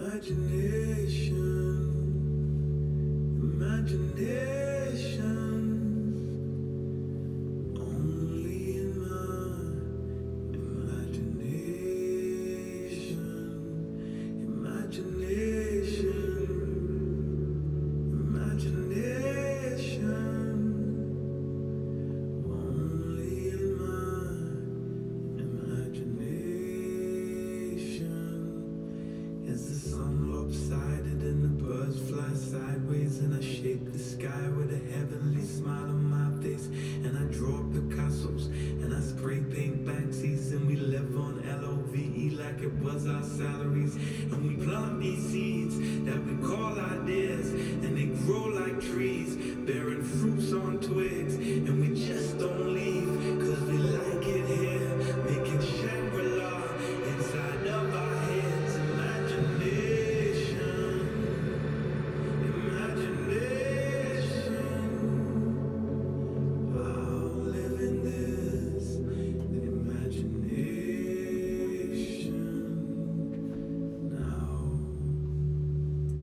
Fruits on twigs, and we just don't leave, 'cause we like it here, make it